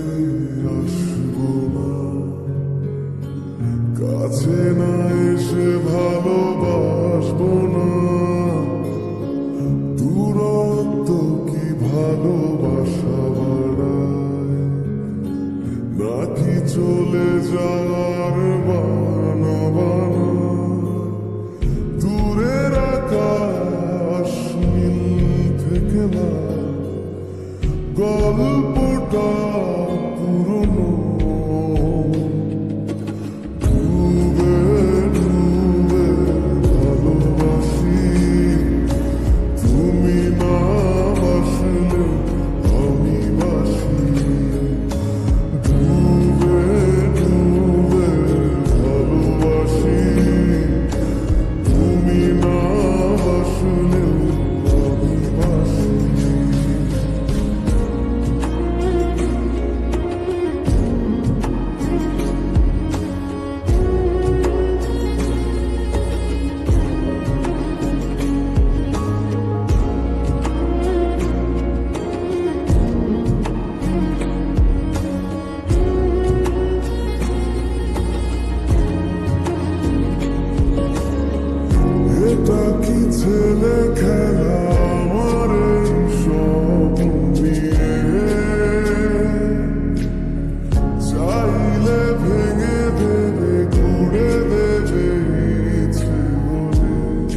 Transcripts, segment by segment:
আসবো না, কাছে না এসে ভালোবাসবো না। দূরত্ব কি ভালোবাসা বাড়ায়, নাকি চলে যাওয়ার বানা বানা? দূরের আকাশ নীল থেকে লাল, গল্পটা পুরনো। ডুবে ডুবে ভালোবাসি, তুমি না বাসলে আমি বাসি। ডুবে ডুবে ভালোবাসি, তুমি না বাসলে আমি বাসি। এটা কি ছেলে খেলা আমার এই স্বপ্ন নিয়ে? চাইলে ভেঙে দেবে, ঘুরে দেবে ইচ্ছে হলে।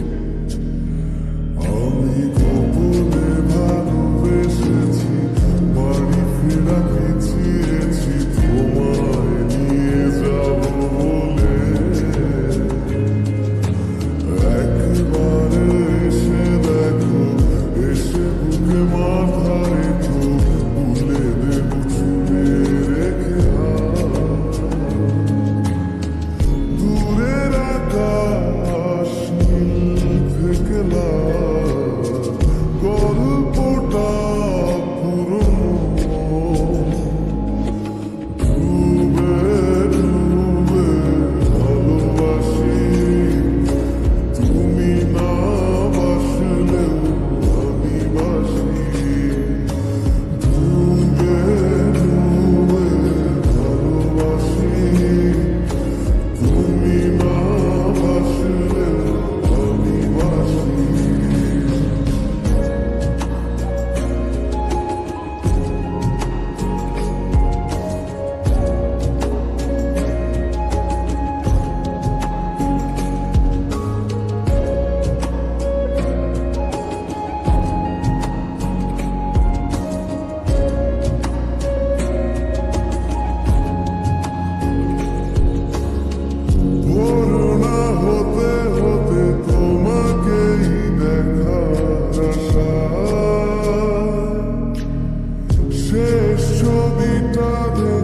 আমি গোপনে ভালোবেসেছি, বাড়ি ফেরা পিছিয়েছি তোমায় নিয়ে যাবো বলে। একবারে এসে দেখো, এসে বুকে মাথা রেখো, ভুলে দেব ছুঁয়ে রেখে হাত। দূরের আকাশ নীল থেকে লাল, গল্পটা পুরনো। ডুবে ডুবে ভালোবাসি, তুমি না বাসলেও আমি বাসি। ডুবে ডুবে ভালোবাসি, তুমি না বাসলেও আমি বাসি। ভোর না হতে হতে তোমাকেই দেখার আশায়, শেষ ছবিটা